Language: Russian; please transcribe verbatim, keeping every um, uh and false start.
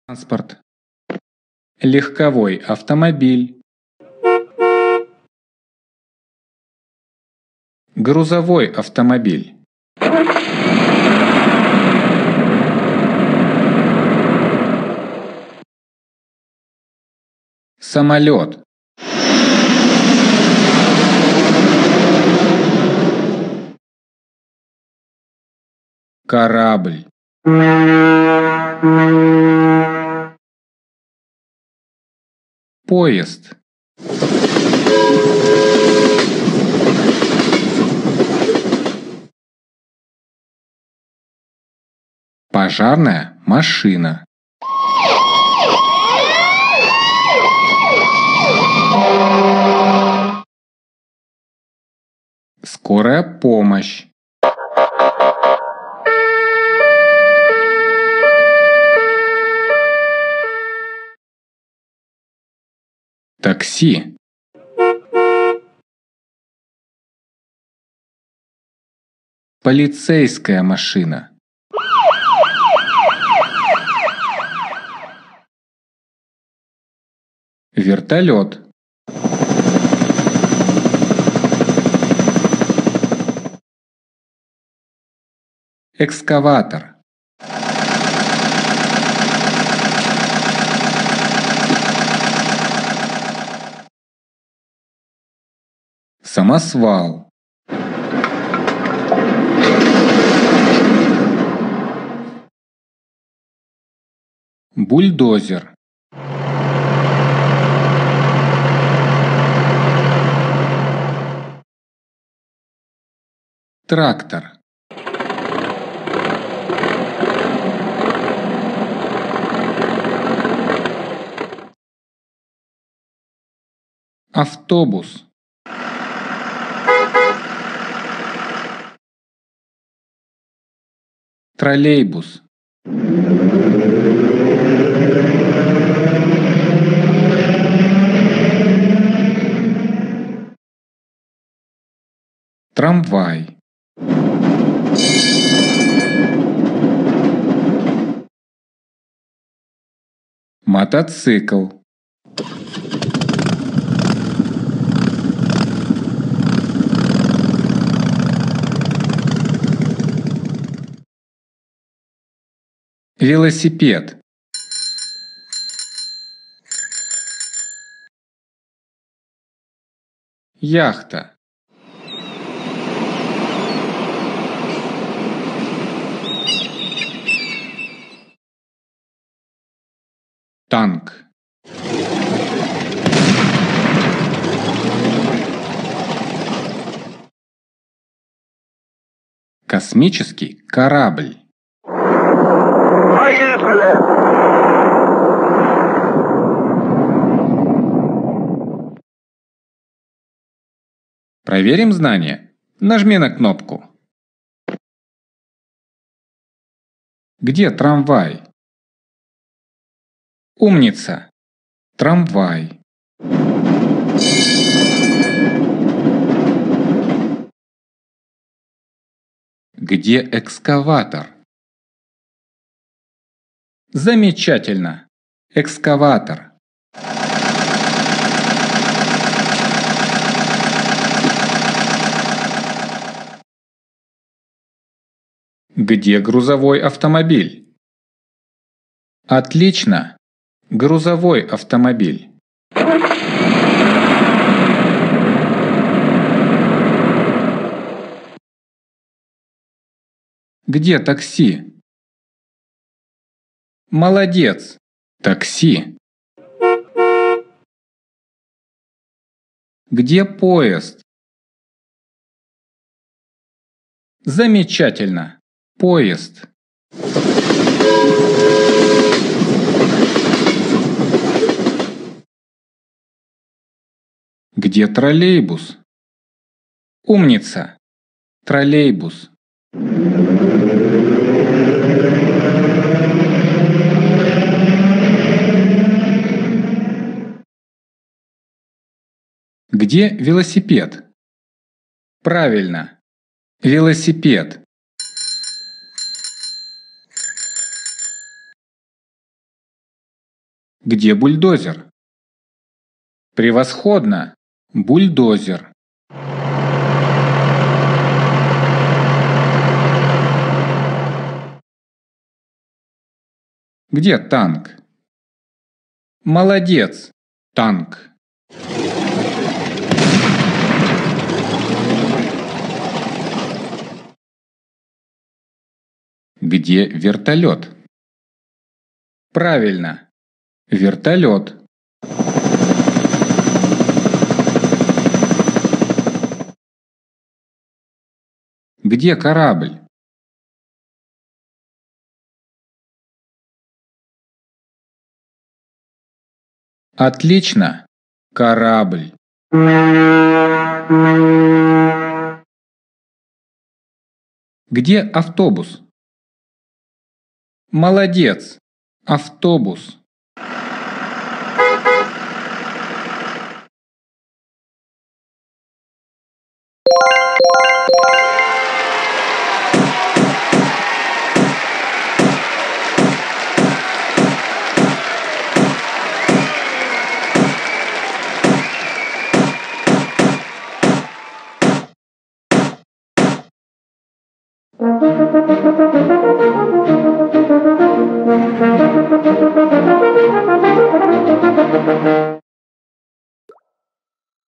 Транспорт. Легковой автомобиль. Грузовой автомобиль. Самолет. Корабль. Поезд. Пожарная машина. Скорая помощь. Такси. Полицейская машина. Вертолет. Экскаватор. Самосвал. Бульдозер. Трактор. Автобус. Троллейбус. Трамвай. Мотоцикл. Велосипед. Яхта. Танк. Космический корабль. Поехали! Проверим знания. Нажми на кнопку. Где трамвай? Умница. Трамвай. Где экскаватор? Замечательно. Экскаватор. Где грузовой автомобиль? Отлично. Грузовой автомобиль. Где такси? Молодец. Такси. Где поезд? Замечательно. Поезд. Где троллейбус? Умница. Троллейбус. Где велосипед? Правильно. Велосипед. Где бульдозер? Превосходно! Бульдозер. Где танк? Молодец, танк. Где вертолет? Правильно, вертолет. Где корабль? Отлично, корабль. Где автобус? Молодец, автобус. Thank you.